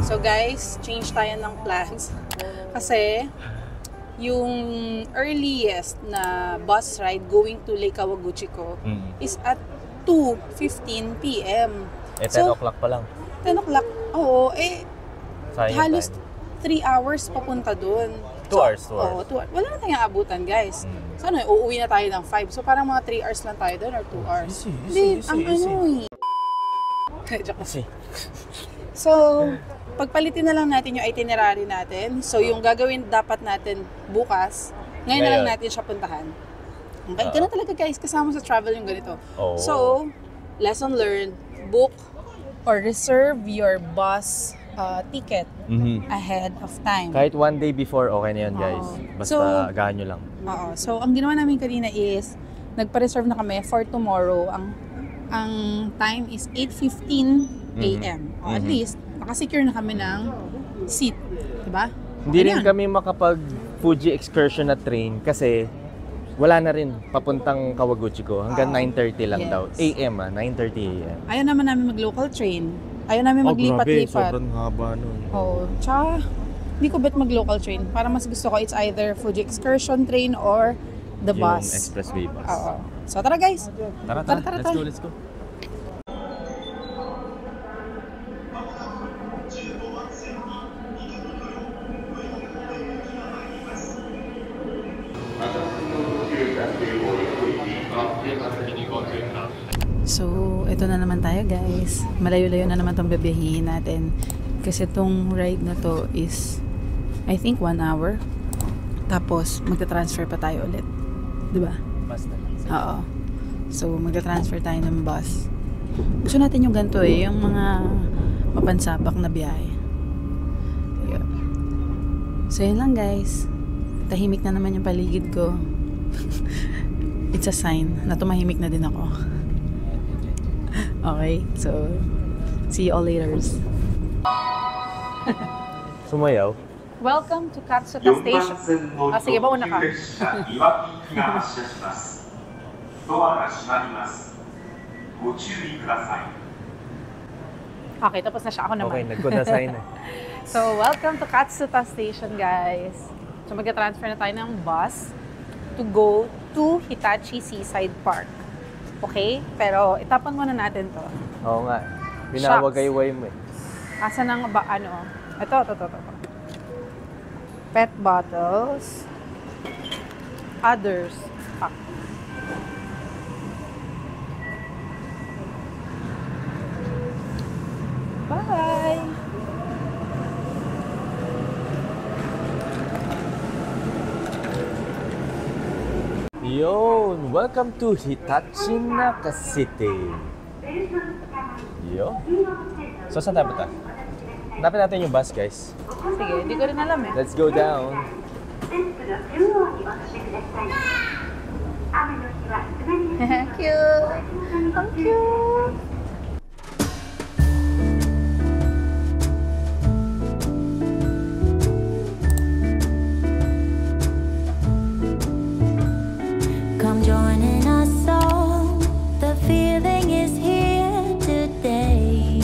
So guys, change tayo ng plans. Kasi, yung earliest na bus ride going to Lake Kawaguchi ko is at 2:15 p.m. Eh, 10 o'clock pa lang. 10 o'clock? Oo, sayang halos time. 3 hours papunta dun. 2 hours. Oo, 2 hours. Wala na tayong abutan, guys. So ano, uuwi na tayo ng 5. So parang mga 3 hours lang tayo dun or 2 hours. Easy. So, pagpalitin na lang natin yung itinerary natin. So, yung gagawin dapat natin bukas, ngayon na lang natin siya puntahan. Okay, ganun talaga guys, kasama sa travel yung ganito. So, lesson learned, book or reserve your bus ticket ahead of time. Kahit 1 day before, okay na yan guys. Basta agahan nyo lang. So, ang ginawa namin kanina is, nagpa-reserve na kami for tomorrow. Ang time is 8:15 a.m. At least, nakasecure na kami ng seat. Diba? Hindi rin kami makapag Fuji excursion na train kasi wala na rin papuntang Kawaguchi ko. Hanggang 9:30 lang daw. AM 9:30 AM. Ayaw naman namin mag-local train. Ayaw namin maglipat-lipat. Sobrang haba nun. Tsaka, hindi ko bet mag-local train. Para mas gusto ko, it's either Fuji excursion train or the bus. Yung expressway bus. So, tara guys. Tara. Let's go. So, ito na naman tayo guys. Malayo-layo na naman itong babiyahin natin. Kasi itong ride na to is, I think 1 hour. Tapos, magta-transfer pa tayo ulit. Diba? Bus na lang. Oo. So, magta-transfer tayo ng bus. Gusto natin yung ganito yung mga mapansabak na biyahe. So, yun lang guys. Tahimik na naman yung paligid ko. It's a sign na tumahimik na din ako. Okay, so see you all later. Sumayaw. Welcome to Katsuta Station. Sige ba, una ka? Okay, tapos na siya. Ako naman. Okay, nagkudasay na. So, welcome to Katsuta Station, guys. So, mag-transfer na tayo ng bus to go to Hitachi Seaside Park. Okay? Pero, itapan muna natin to. Oo nga. Pinawagayway mo eh. Asa nang ba, Ito. Pet bottles. Others. Bye! Yun! Welcome to Hitachi Naka City. Yun. So, saan tayo ba? Hanapin natin yung bus, guys. Sige, hindi ko rin alam eh. Let's go down. Thank you! Thank you! Come joining us all. The feeling is here today.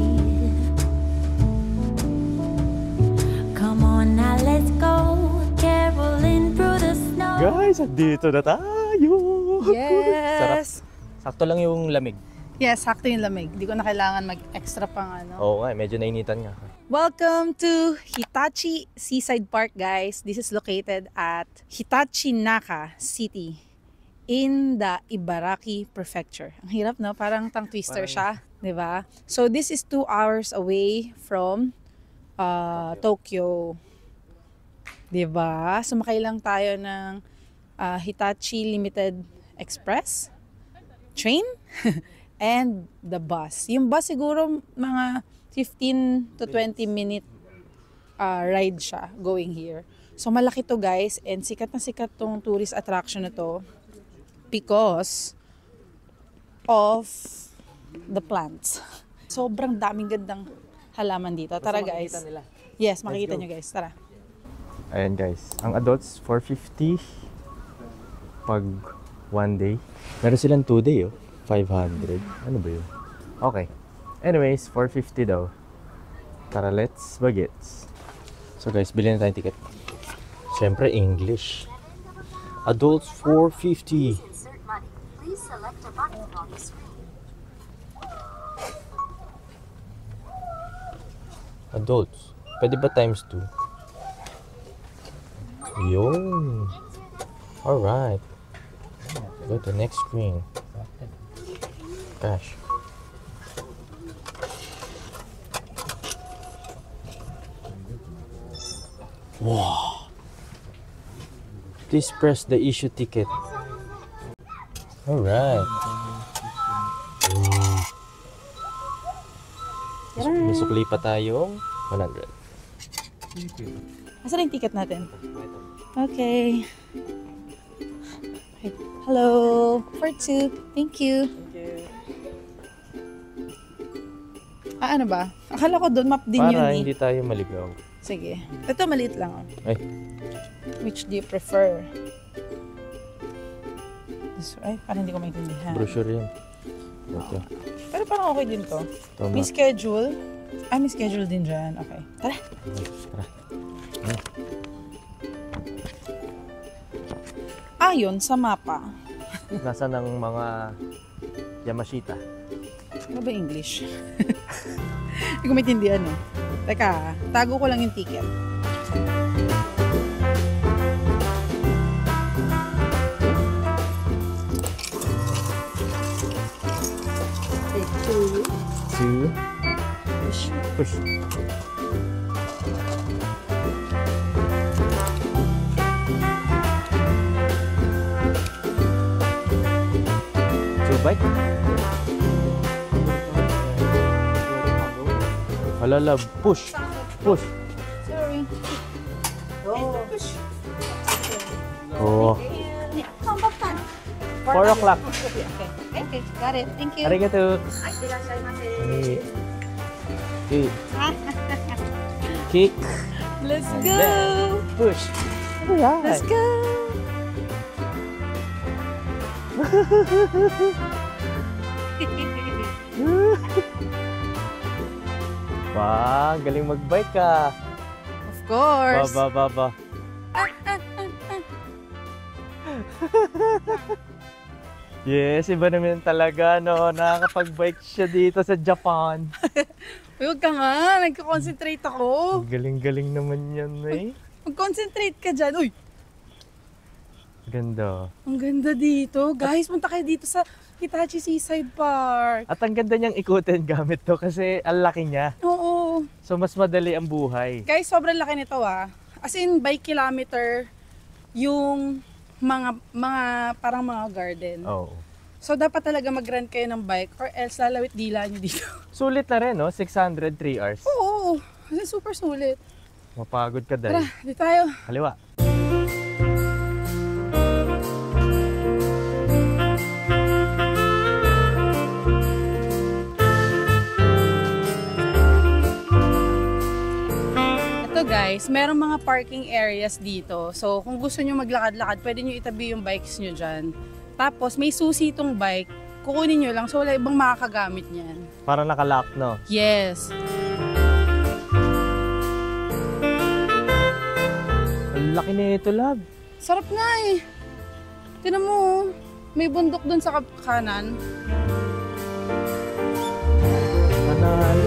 Come on now, let's go. Caroling through the snow. Guys, dito na tayo! Yes! Sarap. Sakto lang yung lamig. Yes, sakto yung lamig. Hindi ko na kailangan mag-extra pang Oo nga, medyo nainitan nga. Welcome to Hitachi Seaside Park, guys. This is located at Hitachi Naka City in the Ibaraki Prefecture. Ang hirap, no? Parang tongue twister siya, di ba? So this is 2 hours away from Tokyo. Di ba? Sumakay lang tayo ng Hitachi Limited Express train and the bus. Yung bus siguro mga 15 to 20 minute ride siya going here. So malaki to guys, and sikat na sikat tong tourist attraction na to because of the plants. Sobrang daming gandang halaman dito. Tara guys. Yes, makikita nyo guys. Tara. Ayan guys, ang adults 450 pag 1 day. Meron silang 2 day 500. Ano ba yun? Okay. Anyways, 450 daw. Tara, let's bagets. So guys, bilhin na tayong ticket. Siyempre, English. Adults, $4.50. Insert money. Please select a button on the screen. Adults. Pwede ba times 2? Yun. Alright. Go to next screen. Cash. Wow. Please press the issue ticket. Alright. May sukli pa tayong 100. Asan yung ticket natin? Okay. Right. Hello. For 2. Thank you. Ano ba? Akala ko doon map din yun Para eh. hindi tayo maligaw. Sige. Ito maliit lang. Oh. Ay. Which do you prefer? This, ay, parang hindi ko maintindihan. Brochure yan. Ito. Pero parang okay din to. Tama. May schedule. May schedule din dyan. Okay. Tara. Tara. Ayon sa mapa. Nasa ng mga Yamashita. Ano ba English? Hindi ko maintindihan eh. Teka, tago ko lang yung ticket. Take 2. 2. Push. Bike? Hala, love. Push. Push. Sorry. Oh. Oh. 4 o'clock. Okay, got it. Thank you. Arigato. Okay. Kick. Let's go. Push. Let's go. Wow, galing magbike ka. Of course. Baba. Yes, iba naman talaga, no? Nakakapag-bike siya dito sa Japan. Uy, huwag ka nga. Nagka-concentrate ako. Galing-galing naman yan, eh. Mag-concentrate ka dyan. Uy, Ganda. ang ganda dito. Guys, punta kayo dito sa Hitachi Seaside Park. At ang ganda niyang ikutin gamit to kasi ang laki niya. Oo. So, mas madali ang buhay. Guys, sobrang laki nito ah. As in, by kilometer, yung mga parang mga garden. Oo. So, dapat talaga mag-rent kayo ng bike or else lalawit dila nyo dito. Sulit na rin, no? 600, 3 hours. Oo. Kasi super sulit. Mapagod ka Tara, dahil. di tayo. Kaliwa. Guys, merong mga parking areas dito. So, kung gusto nyo maglakad-lakad, pwede nyo itabi yung bikes nyo dyan. Tapos, may susi itong bike. Kukunin nyo lang. So, wala ibang makakagamit niyan. Parang nakalock, no? Yes. Ang laki na ito, love. Sarap nga eh. Tinan mo, may bundok dun sa kanan. Manalo.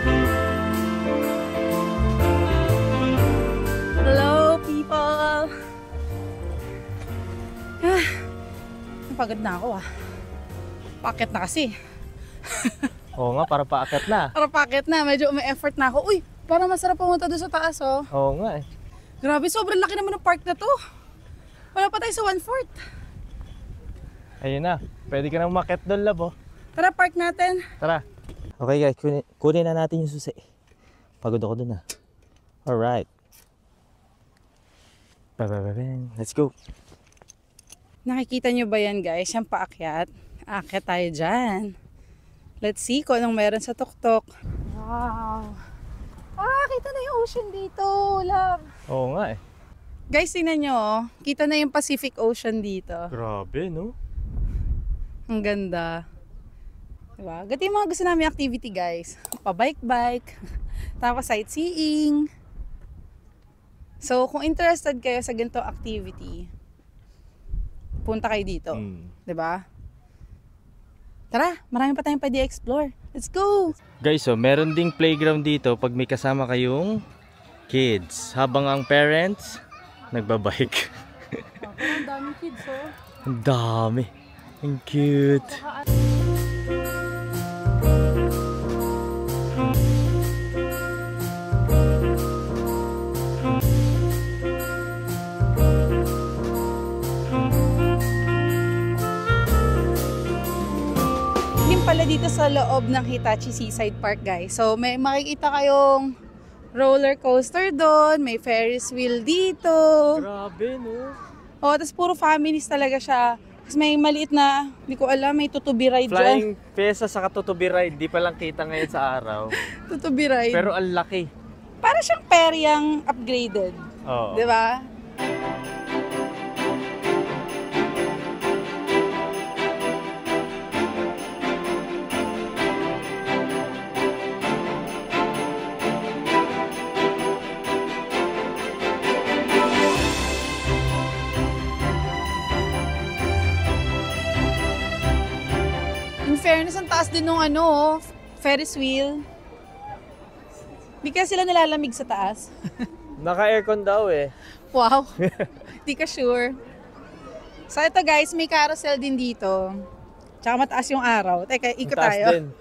Hello, people! Napagod na ako ah. Paket na kasi. Oo nga, para paakyat na. Para paket na, medyo may effort na ako. Uy, parang masarap pumunta doon sa taas oh. Oo nga eh. Grabe, sobrang laki naman ng park na to. Wala pa tayo sa 1/4. Ayun na. Pwede ka nang umakyat doon, love, oh. Tara, park natin. Tara. Okay guys, kunin na natin yung susi. Pagod ako doon ah. Alright. Let's go. Nakikita nyo ba yan guys? Yung paakyat. Aakyat tayo dyan. Let's see kung anong meron sa tuktok. Wow. Kita na yung ocean dito, love. Oo nga eh. Guys, tingnan nyo, oh. Kita na yung Pacific Ocean dito. Grabe, no? Ang ganda. Diba? Gati yung mga gusto namin activity, guys. Pa-bike-bike. Tapos sightseeing. So, kung interested kayo sa ganitong activity, punta kayo dito. 'Di ba? Tara, marami pa tayong pwede explore. Let's go! Guys, so meron ding playground dito pag may kasama kayong kids. Habang ang parents, nagbabike. Ang daming kids, oh. Ang dami. Ang cute. Din pala dito sa loob ng Hitachi Seaside Park, guys. So, may makikita kayong roller coaster doon, may Ferris wheel dito. Grabe, no? Oh, tapos puro families talaga siya. Tapos may maliit na, hindi ko alam, may tutubi ride dyan. Flying Pesa sa Katutubi Ride, di pa lang kita ngayon sa araw. Tutubi ride. Pero ang laki. Para siyang Periang upgraded. Oo. Di ba? In fairness, ang taas din nung Ferris wheel. Di kaya sila nalalamig sa taas. Naka-aircon daw eh. Wow. Di ka sure. So ito guys, may carousel din dito. Tsaka mataas yung araw. Teka, ikot Ang taas tayo. din.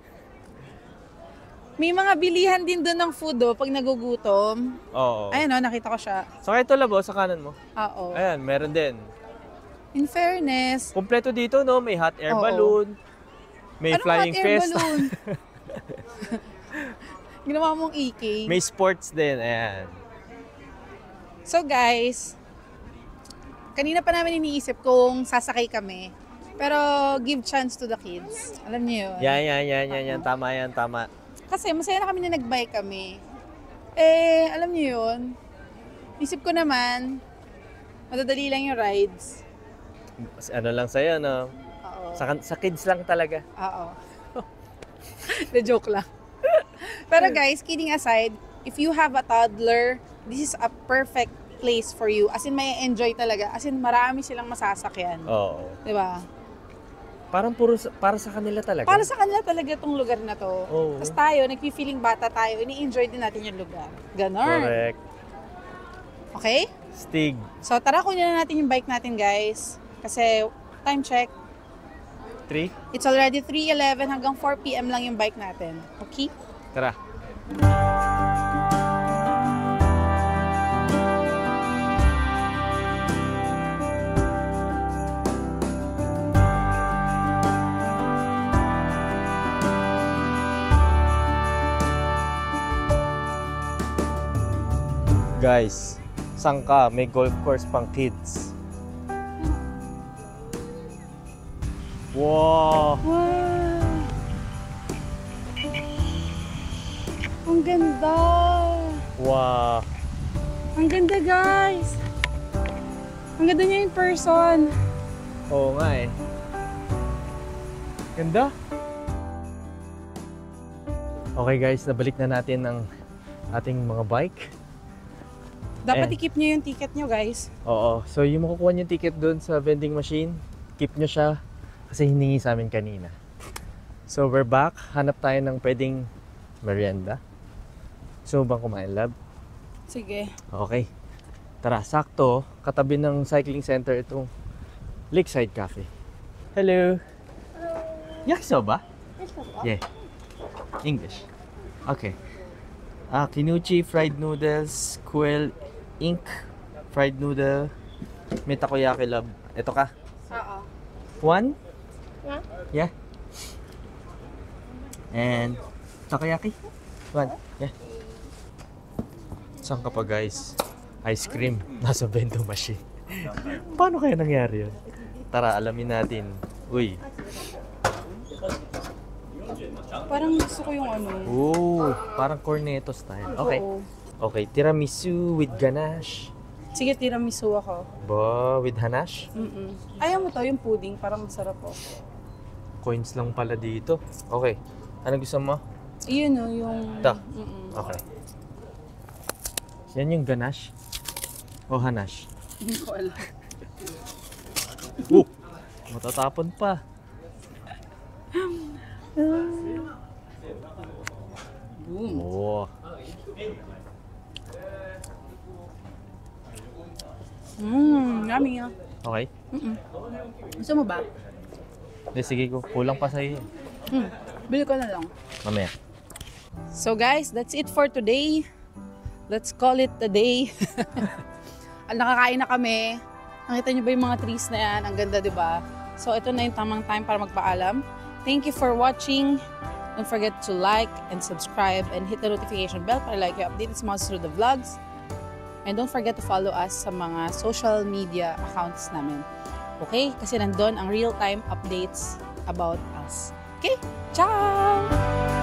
May mga bilihan din doon ng food pag nagugutom. Oo. Ayun nakita ko siya. Saka ito labo, sa kanan mo. Oo. Ayan, meron din. In fairness, Kompleto dito, no? May hot air Oo. balloon. May anong flying hot air fest. balloon? Ginawa mong EK. May sports din, ayan. So guys, kanina pa namin iniisip kung sasakay kami. Pero give chance to the kids. Alam niyo yun? Yan. Tama yan, tama. Kasi masaya na kami na nag-bike kami. Alam niyo yun? Isip ko naman, madadali lang yung rides. Ano lang sa'yo, no? Oo. Sa kids lang talaga. Oo. The joke lang. Pero guys, kidding aside, if you have a toddler, this is a perfect place for you. As in, may enjoy talaga. As in, marami silang masasakyan. Oo. Diba? Parang para sa kanila talaga. Para sa kanila talaga itong lugar na to. Oo. Tapos tayo, nagpi-feeling bata tayo, ini-enjoy din natin yung lugar. Ganon. Correct. Okay? Stig. So, tara, kunin na natin yung bike natin, guys. Kasi, time check. 3. It's already 3:11 hanggang 4 p.m. lang yung bike natin. Okay? Tara. Guys, sangka, may golf course pang kids. Wow! Wow! Ang ganda! Wow! Ang ganda, guys! Ang ganda niya in person. Oo nga eh. Ganda. Okay guys, nabalik na natin ang ating mga bike. Dapat i-keep niyo yung ticket niyo, guys. Oo. So yung makukuha niyo ticket doon sa vending machine, keep niyo siya kasi hiningi sa amin kanina. So we're back. Hanap tayo ng pwedeng merienda. So bang kumain, lab? Sige. Okay. Tara, sakto. Katabi ng cycling center itong Lakeside Cafe. Hello. Hello. Yakisoba? Yakisoba? Yeah. English. Okay. Kinuchi fried noodles, Quail Ink fried noodle, may takoyaki, love. Ito ka. Oo. 1? Yeah. Yeah. And takoyaki? 1. Yeah. Saan ka pa, guys? Ice cream. Nasa vending machine. Paano kaya nangyari yun? Tara, alamin natin. Uy. Parang gusto ko yung ano. Oh, parang cornetto style. Okay. Oo. Okay, tiramisu with ganache. Sige, tiramisu ako. Ba, with hanache? Ayaw mo to, yung pudding. Parang masarap po. Coins lang pala dito. Okay. Ano gusto mo? Yun o, yung... Ito? Mm-mm. Okay. Yan yung ganache? O hanache? Hindi ko alam. Matatapon pa. Boom. Oo. Yummy ah. Okay? Gusto mo ba? Hindi, sige ko. Kulang pa sa'yo. Bili ko na lang. Mamaya. So guys, that's it for today. Let's call it a day. Nakakain na kami. Nakita niyo ba yung mga trees na yan? Ang ganda, di ba? So ito na yung tamang time para magpaalam. Thank you for watching. Don't forget to like and subscribe and hit the notification bell para like you updated sa mga susunod na vlogs. And don't forget to follow us sa mga social media accounts namin. Okay? Kasi nandun ang real-time updates about us. Okay? Ciao!